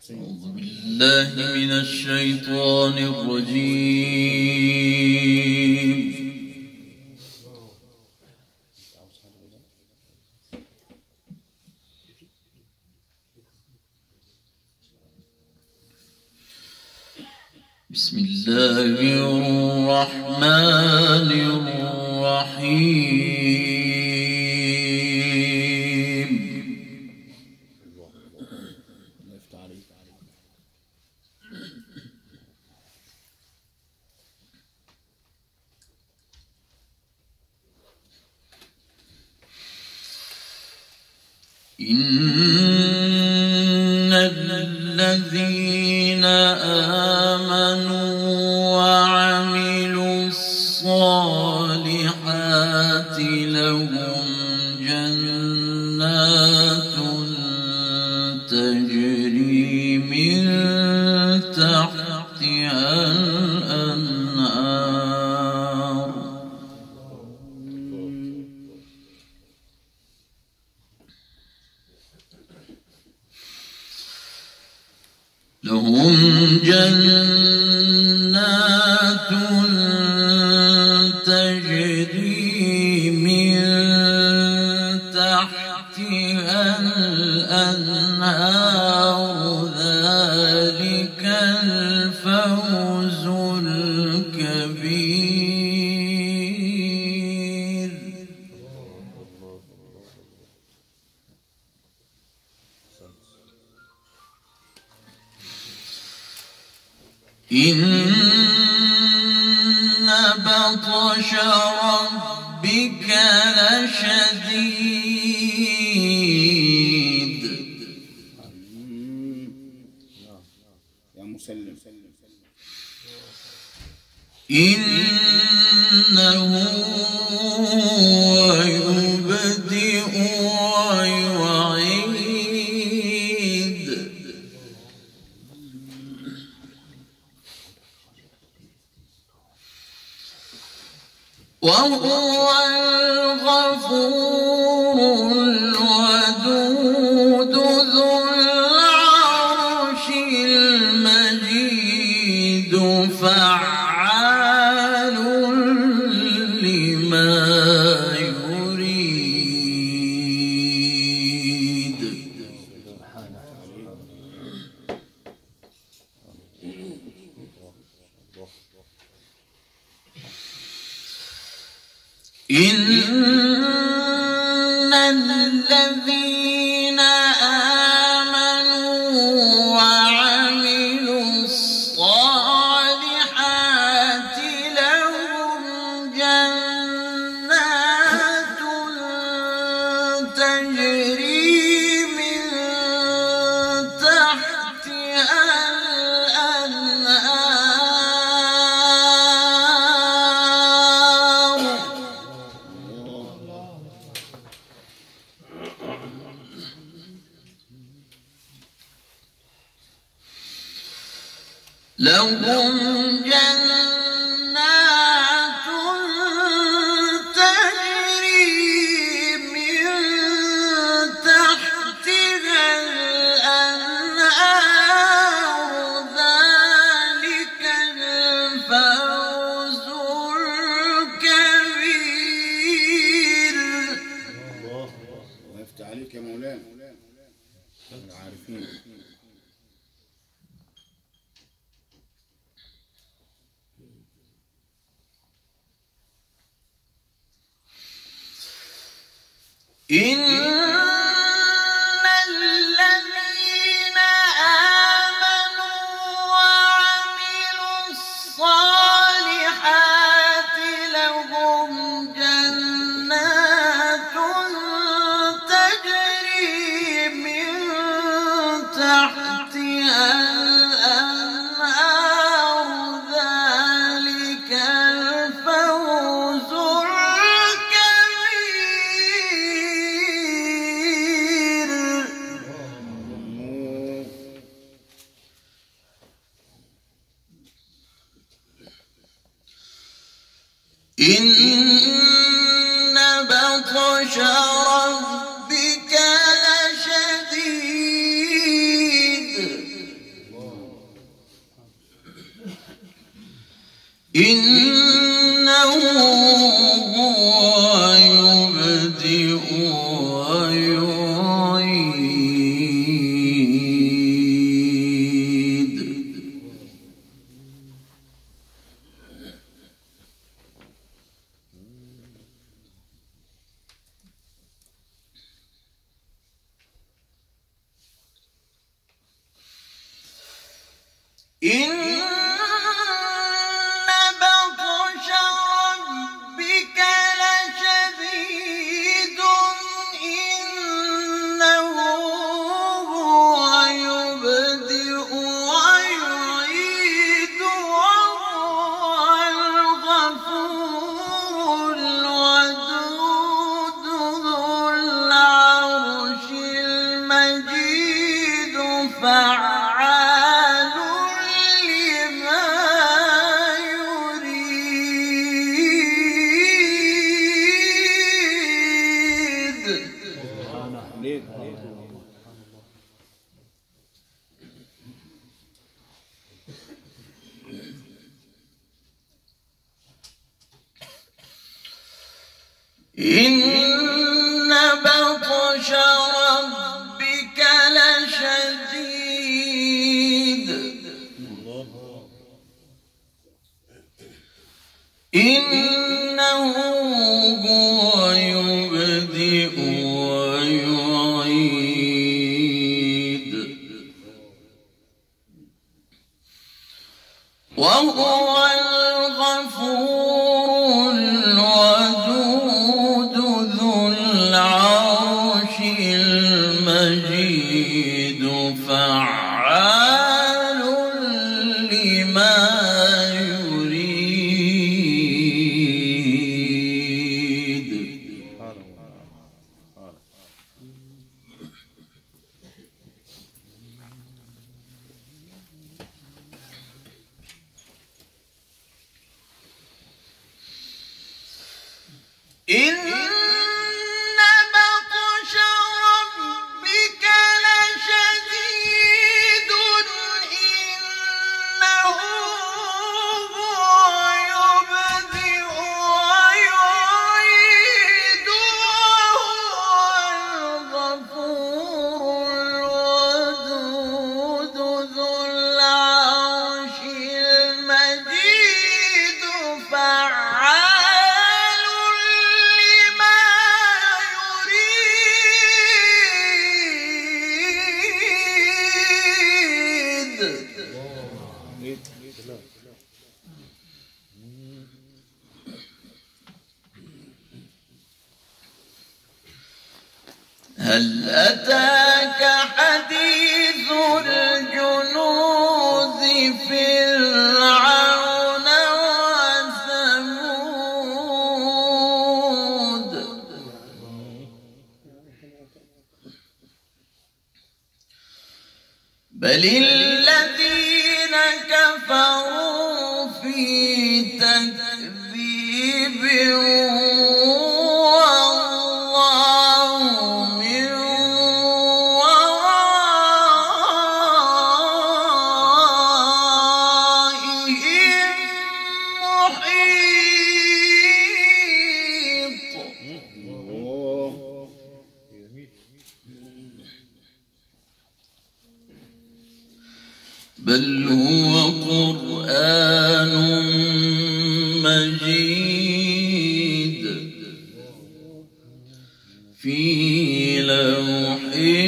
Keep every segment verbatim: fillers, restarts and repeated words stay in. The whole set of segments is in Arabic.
أعوذ بالله من الشيطان الرجيم. بسم الله الرحمن الرحيم. إن الذين آمنوا وعملوا الصالحات لهم جنات تجري من تحتها الأنهار لهم جنات تجري من تحتها الأنهار ذلك الفوز الكبير. إن بطش ربك لشديد. يا مسلم إنه يبدئ ويعيد وهو الغفور الودود ذو العرش المجيد فعال لما يريد. إن الذين آمنوا وعملوا الصالحات لهم جنات تجري من تحتها الأنهار لهم جنات تجري من تحتها الأنهار ذلك الفوز الكبير. الله يفتح عليك يا مولانا العارفين. إن الذين آمنوا وعملوا الصالحات لهم جنات تجري من تحتها الأنهار ذلك الفوز الكبير. إن بطش ربك لشديد. إنه هو يبدئ ويعيد. إن بطش ربك لشديد إنه هو يبدئ ويعيد وهو الغفور الودود ذو العرش المجيد فعال لما يريد. إن بطش ربك لشديد إنه هو يبدئ ويعيد وهو الغفور الودود ذو العرش المجيد فعال لما يريد. إن بطش ربك لشديد إنه هو يبدئ ويعيد وهو الغفور الودود ذو العرش المجيد فعال لما يريد. هل أتاك حديث الجنود فرعون وثمود بل الذين كفروا في تكذيب والله من ورائهم محيط. بل هو قرآن مجيد في لوح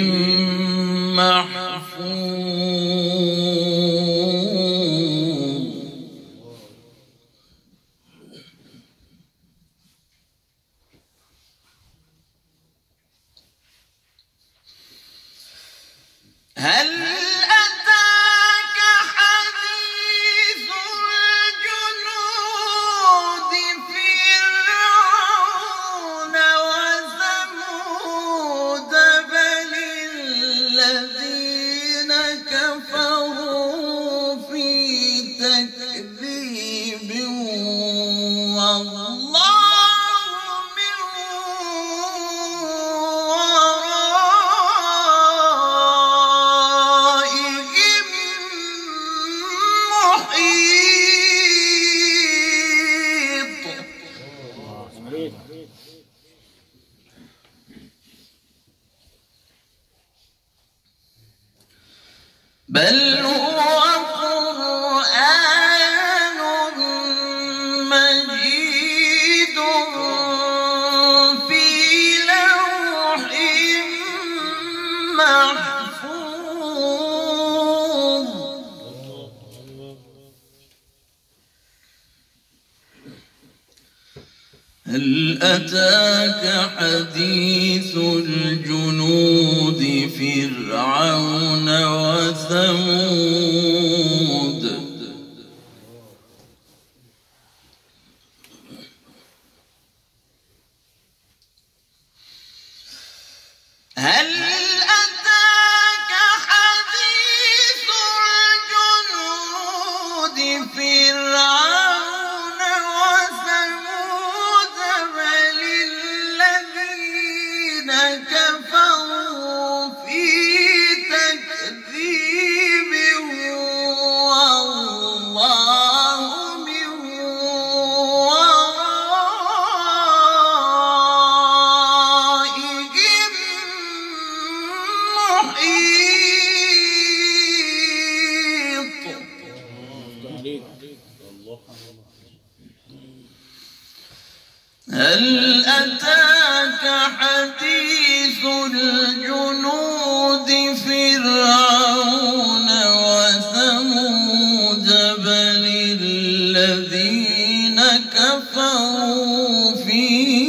محفوظ. هل أتاك حديث الجنود فرعون وثمود بل الذين كفروا في تكذيب والله من ورائهم بل هو قرآن مجيد في لوح محفوظ. هل أتاك حديث الجنود فرعون وثمود. هل أتاك حديث الجنود فرعون وثمود بل الذين كفروا في تكذيب والله من ورائهم محيط. هل أتاك حديث الجنود فرعون وثمود بل الذين كفروا في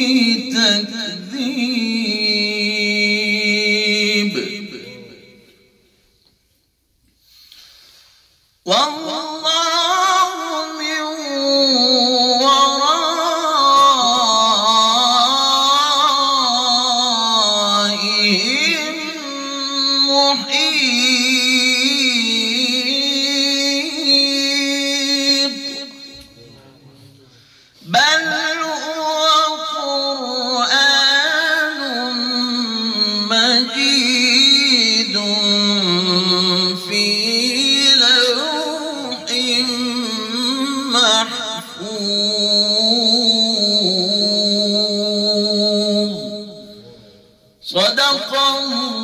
تكذيب والله من ورائهم محيط. بل هو قرآن مجيد في لوح محفوظ. صدق الله